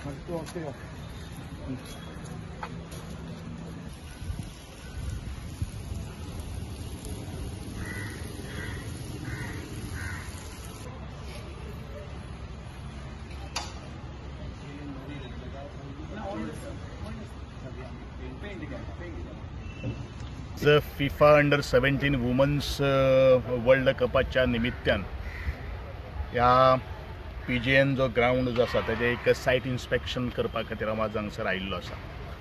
FIFA अंडर-17 women's world कपाच्या निमित्तान ह्या PGN जो ग्राउंड जो आसा तेजे एक सायट इन्स्पेक्शन करपा खातीर हांव आज हांगसर आयिल्लो आसा।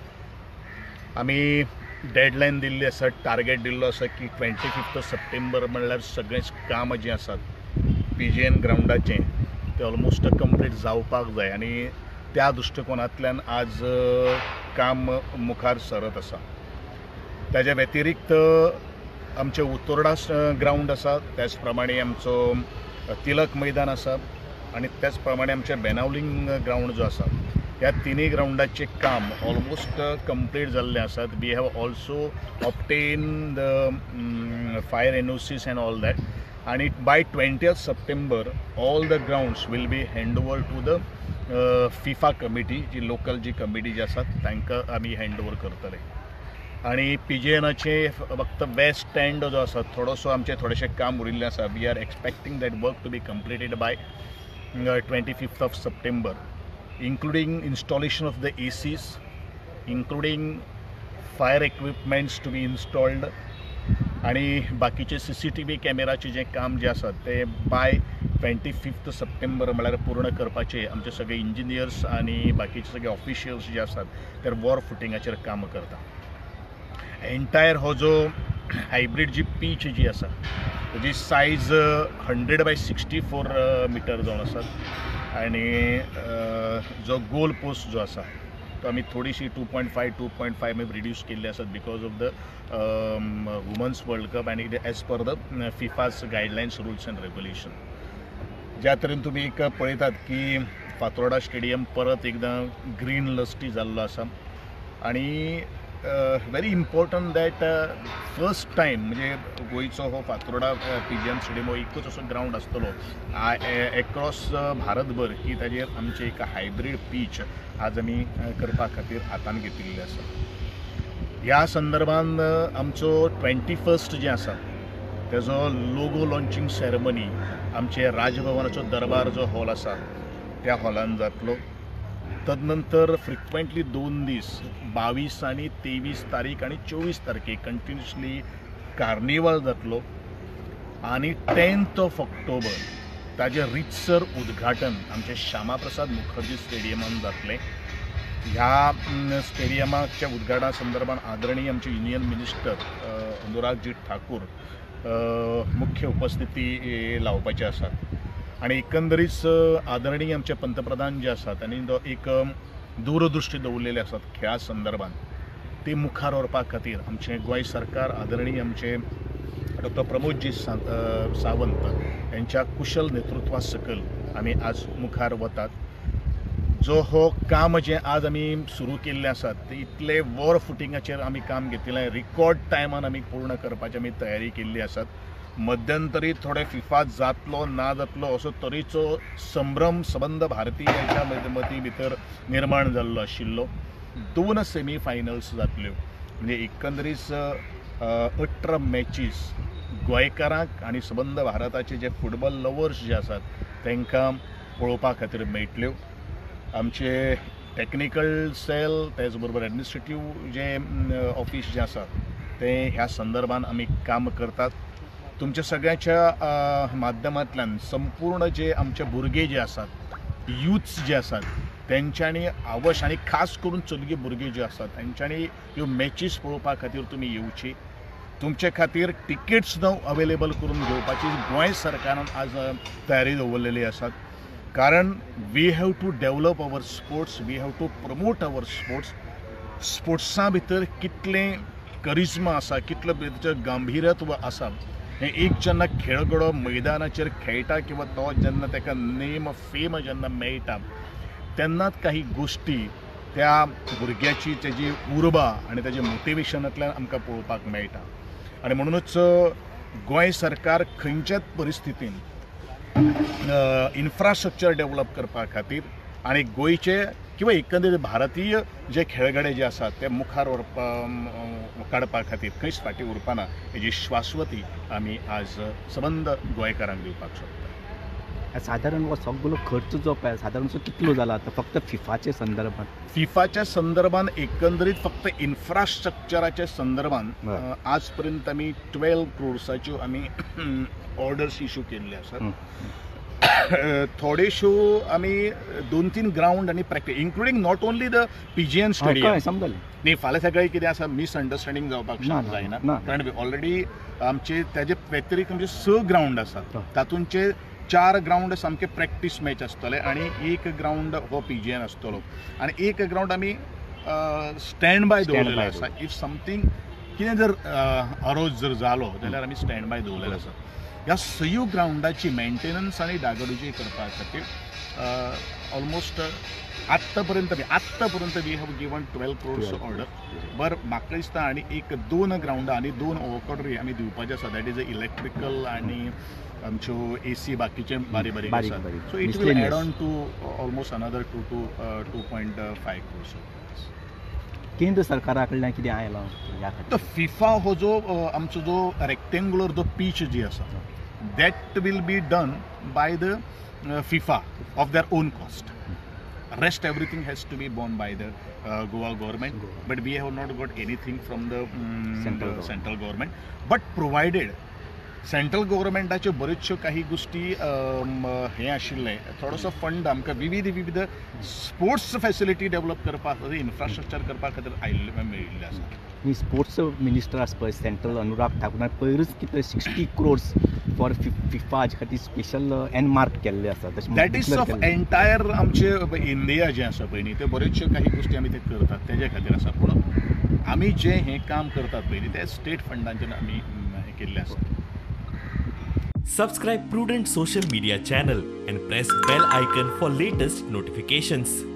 आमी डेडलायन दिल्ली आसा, टार्गेट दिल्लो आसा की 25 सप्टेंबर म्हणल्यार सगळेंच काम जें आसा PGN ग्राउंडाचें तें ऑलमोस्ट कंप्लीट जावपाक जाय आनी त्या दृश्टिकोनांतल्यान आज काम मुखार सरत आसा। ताज्या व्यतिरिक्त आमचे उतोर्डा ग्राउंड आसा, त्याच प्रमाणे आमचो तिलक मैदान आसा आनी त्याच प्रमाणे आमचे बेनावलीम ग्राउंड जो आसा ह्या तिनूय ग्राउंडाचें काम ऑलमोस्ट कंप्लीट जाल्लें आसात। We have also obtain the fire NOCs and all that आनी by 20th September all the grounds will be hand over to the FIFA committee, जी लोकल जी कमिटी जी आसा तांकां आमी हँड ओवर करतले। आणि PGNचे फक्त वेस्ट स्टँड जो आसा थोडोसो आमचे थोडेशें काम उरिल्लें आसा। We are expecting that work to be completed by 25th September, including installation of the ACs, including fire equipments to be installed आणि बाकीचे CCTV कॅमेराचे जे काम जे आसा ते बाय 25th सप्टेंबर म्हळ्यार पूर्ण करपाचे आमचे सगळे इंजिनियर्स आणि बाकीचे सगळे ऑफिशियल्स जे आसात ते वॉर फुटिंगाचेर काम करता। एंटायर हो जो हायब्रीड जी पीच जी आसा तेजी सायज 100/64 मीटर जावन आसात आनी जो गोल पोस्ट जो आसा तो आमी थोडीशी 2.5 रिड्यूस केल्ली आसात because of the women's world cup आनी as per the FIFA's guidelines rules and regulation. ज्या तरेन तुमी एक पळयतात की फातोर्डा स्टेडियम परत एकदां ग्रीन लस्टी जाल्लो आसा आनी very important that first time म्हणजे गोंयचो हो फातोर्डा PGN स्टेडियम हो एकूच असो ग्राउंड आसतलो एक्रॉस भारतभर की ताजेर आमचे एक हायब्रीड पीच आज आमी करपा खातीर हातान घेतिल्ली आसा। ह्या संदर्भान आमचो 21st जे आसा तेजो लोगो लॉन्चिंग सेरेमनी आमचे राजभवनाचो दरबार जो हॉल आसा त्या हॉलान जातलो। तदनंतर फ्रिक्वेंटली 2 दीस 22 आणि 23 तारीख आणि 24 तारखेक कंटिन्युअसली कार्निवल जातलो आणि 10th ऑक्टोबर ताजे रितसर उद्घाटन आमचे श्यामाप्रसाद मुखर्जी स्टेडियमान जातले। ह्या स्टेडियमाच्या उद्घाटना संदर्भात आदरणीय आमचे युनियन मिनिस्टर अनुरागजी ठाकूर मुख्य उपस्थिती लावपाचे आसात आणि एकंदरीत आदरणीय आमचे पंतप्रधान जे आसात आनी एक दूरदृष्टी दवरलेले आसात खेळा संदर्भात ते मुखार व्हरपा खातीर आमचे गोंय सरकार आदरणीय आमचे डॉ. प्रमोदजी सावंत यांच्या कुशल नेतृत्वा सकल आमी आज मुखार वतात। जो हो काम जे आज आमी सुरू केल्ले आसात ते इतले वॉर फुटिंगाचेर आमी काम घेतिल्लें, रिकॉर्ड टायमान आमी पूर्ण करपाची आमी तयारी केल्ली आसात। मध्यंतरी थोडे फिफा जातलो ना जातलो असो तरेचो संभ्रम संबंध भारतीयांच्या मती भितर निर्माण जाल्लो आशिल्लो। 2 सेमी फायनल्स जातल्यो म्हणजे एकंदरीत 18 मॅचीस गोंयकारांक आनी संबंध भारताचे जे फुटबॉल लवर्स जे आसात तांकां पळोवपा खातीर मेळटल्यो। आमचे टेक्निकल सेल त्याच बरोबर एडमिनिस्ट्रेटिव्ह जे ऑफिस जे आसा ते ह्या संदर्भात आमी काम करतात। तुमच्या सगळ्याच्या माध्यमांतल्यान संपूर्ण जे आमचे भुरगे जे आसात युथ्स जे आसात तेंच्यांनी अवश्य आनी खास करून चलगी भुरगे जे आसात तेंच्यांनी ह्यो मॅचीस पळोवपा खातीर तुमी येवची। तुमचे खातीर टिकेट्स सुद्दां अवेलेबल करून घेवपाची गोंय सरकारान आज तयारी दवरलेली आसा कारण we have to develop our sports, we have to promote our sports. स्पोर्ट्सा भितर कितलें करिश्मा आसा, कितलें भितर गांभीर्यत्व आसा हें एक जेन्ना खेळगडो मैदानाचेर खेळटा किंवा तो जेन्ना ताका नेम फेम जेन्ना मेळटा तेन्नाच काही गोष्टी त्या भुरग्याची तेजी उर्बा आनी तेजे मोटिवेशनांतल्यान आमकां पळोवपाक मेळटा आनी म्हणूनच गोंय सरकार खंयच्याच परिस्थितीन इन्फ्रास्ट्रक्चर डेवलप करपा खातीर आनी गोंयचे किंवा एकंदरीत भारतीय जे खेळगडे जे आसात ते मुखार काडपा खातीर खंयच फाटीं उरपाना हेजी श्वासवती आमी आज सबंद गोंयकारांक दिवपाक सोदता. साधारण हो सगळो खर्च जो पळय साधारण कितलो जाला आता फक्त फिफाच्या संदर्भात? फिफाच्या संदर्भात एकंदरीत फक्त इन्फ्रास्ट्रक्चराच्या संदर्भात आज पर्यंत आमी 12 crores आमी ऑर्डर्स इश्यू केल्ले आसात. थोडेश्यो आमी 2-3 ग्राउंड आनी practice including not only the PGN stadium. समजलें न्ही फाल्यां सकाळी कितें आसा मिसअंडरस्टँडींग जावपाक जायना, कारण ऑलरेडी आमचे तेजे व्यतिरिक्त आमचे 6 ग्राउंड आसात. तातूंचे 4 ग्राउंड सामके प्रॅक्टीस मॅच आसतले आनी 1 ग्राउंड हो PGN आसतलो आनी 1 ग्राउंड आमी स्टँड बाय दवरलेलो आसा. इफ समथींग कितें जर अरोज जर जालो जाल्यार आमी स्टँड बाय दवरलेलो आसा. ह्या 6 ग्राउंडाची मेंटेनन्स आनी डागडुजी करपा खातीर ऑलमोस्ट आत्ता पर्यंत we have given 12 crores order. बरं म्हाका दिसता आनी 1-2 ग्राउंडां आनी 2 ओवरकॉर्डरी आमी दिवपाचे आसा. दॅट इज इलेक्ट्रिकल आनी आमच्यो AC बाकीचे बारीक आसात. So it will add on to almost another 2 to 2.5 crores. केंद्र सरकारा कडल्यान कितें आयलां ह्या खातीर? तो फिफा हो जो आमचो जो रेक्टेंगुलर जो पीच जी आसा that will be done by the FIFA of their own cost. Rest everything has to be borne by the Goa government, but we have not got anything from the central government. But provided central गव्हर्मेंटाच्यो बऱ्योचश्यो काही गोष्टी हे आशिल्ले थोडोसो fund आमकां विविध sports facility develop करपा खातीर इन्फ्रास्ट्रक्चर करपा खातीर मेळिल्ले आसा. मी स्पोर्ट्स मिनिस्टर आसा पळय सेंट्रल अनुराग ठाकुरान पयरूच कितें 60 crores फॉर फिफा हाजे खातीर स्पेशल एनमार्क केल्ले आसा. दॅट इज ऑफ एंटायर आमचे इंडिया जें आसा पळय न्ही ते बऱ्योचश्यो काही गोष्टी आमी ते करतात तेजे खातीर आसा. पूण आमी जें हें काम करतात पळय न्ही ते स्टेट फंडांच्यान आमी हें केल्लें आसा. Subscribe Prudent social media channel and press bell icon for latest notifications.